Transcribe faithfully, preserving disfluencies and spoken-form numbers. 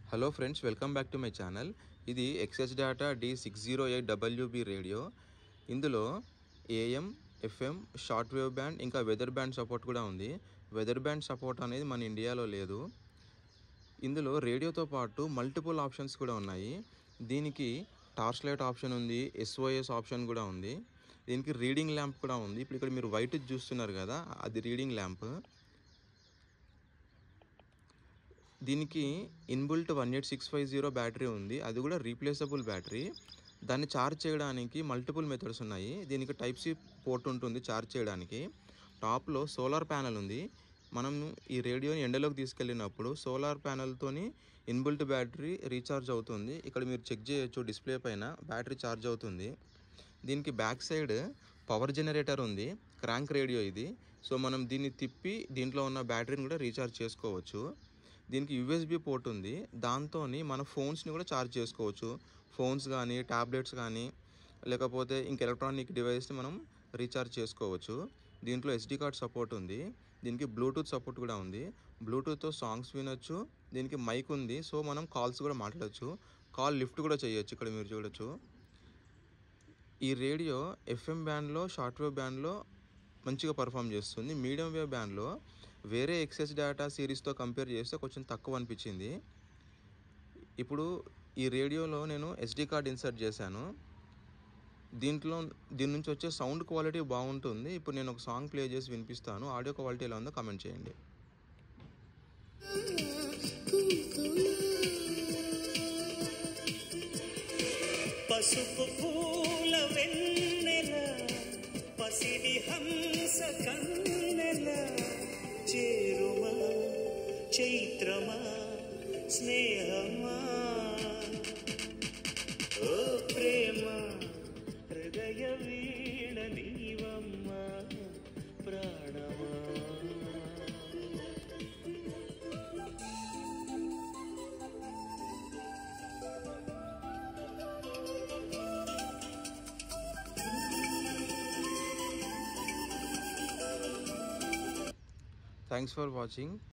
Hello friends, welcome back to my channel. ఇది XS data D six zero eight WB radio. ఇందులో AM, FM, short wave band ఇంకా weather band support కూడా ఉంది. Weather band support అనేది మన ఇండియాలో లేదు. ఇందులో రేడియోతో పాటు మల్టిపుల్ ఆప్షన్స్ కూడా ఉన్నాయి. దీనికి టార్చ్ లైట్ ఆప్షన్ ఉంది, ఎస్ఓఎస్ ఆప్షన్ కూడా ఉంది. దీనికి రీడింగ్ ల్యాంప్ కూడా ఉంది. ఇప్పుడు ఇక్కడ మీరు వైట్ చూస్తున్నారు కదా, అది రీడింగ్ ల్యాంప్. దీనికి inbuilt one eight six five zero battery ఉంది, అది కూడా రీప్లేసబుల్ బ్యాటరీ. దాన్ని ఛార్జ్ చేయడానికి మల్టిపుల్ మెథడ్స్ ఉన్నాయి. దీనికి టైప్ సి పోర్ట్ ఉంటుంది ఛార్జ్ చేయడానికి. టాప్లో సోలార్ ప్యానెల్ ఉంది. మనం ఈ రేడియోని ఎండలోకి తీసుకెళ్ళినప్పుడు సోలార్ ప్యానెల్తోని ఇన్బుల్ట్ బ్యాటరీ రీఛార్జ్ అవుతుంది. ఇక్కడ మీరు చెక్ చేయొచ్చు, డిస్ప్లే పైన బ్యాటరీ ఛార్జ్ అవుతుంది. దీనికి బ్యాక్ సైడ్ పవర్ జనరేటర్ ఉంది, క్రాంక్ రేడియో ఇది. సో మనం దీన్ని తిప్పి దీంట్లో ఉన్న బ్యాటరీని కూడా రీఛార్జ్ చేసుకోవచ్చు. దీనికి యూఎస్బి పోర్ట్ ఉంది, దాంతో మన ఫోన్స్ని కూడా ఛార్జ్ చేసుకోవచ్చు. ఫోన్స్ కానీ, ట్యాబ్లెట్స్ కానీ, లేకపోతే ఇంక ఎలక్ట్రానిక్ డివైస్ని మనం రీఛార్జ్ చేసుకోవచ్చు. దీంట్లో ఎస్డి కార్డ్ సపోర్ట్ ఉంది. దీనికి బ్లూటూత్ సపోర్ట్ కూడా ఉంది. బ్లూటూత్తో సాంగ్స్ వినొచ్చు. దీనికి మైక్ ఉంది, సో మనం కాల్స్ కూడా మాట్లాడచ్చు. కాల్ లిఫ్ట్ కూడా చేయొచ్చు. ఇక్కడ మీరు చూడొచ్చు. ఈ రేడియో ఎఫ్ఎం బ్యాండ్లో, షార్ట్ వేవ్ బ్యాండ్లో మంచిగా పర్ఫామ్ చేస్తుంది. మీడియం వేవ్ బ్యాండ్లో వేరే ఎక్సెస్ డేటా సిరీస్తో కంపేర్ చేస్తే కొంచెం తక్కువ అనిపించింది. ఇప్పుడు ఈ రేడియోలో నేను ఎస్డి కార్డ్ ఇన్సర్ట్ చేశాను. దీంట్లో దీని నుంచి వచ్చే సౌండ్ క్వాలిటీ బాగుంటుంది. ఇప్పుడు నేను ఒక సాంగ్ ప్లే చేసి వినిపిస్తాను. ఆడియో క్వాలిటీ ఎలా ఉందో కామెంట్ చేయండి. పసుపు పూల వెన్నెల, పసిడి హంస కన్నెల, చేరుమా చైత్రమా స్నేహమా, ఓ ప్రేమ హృదయ వీణ నీవమ్మా ప్రాణమా. Thanks for watching.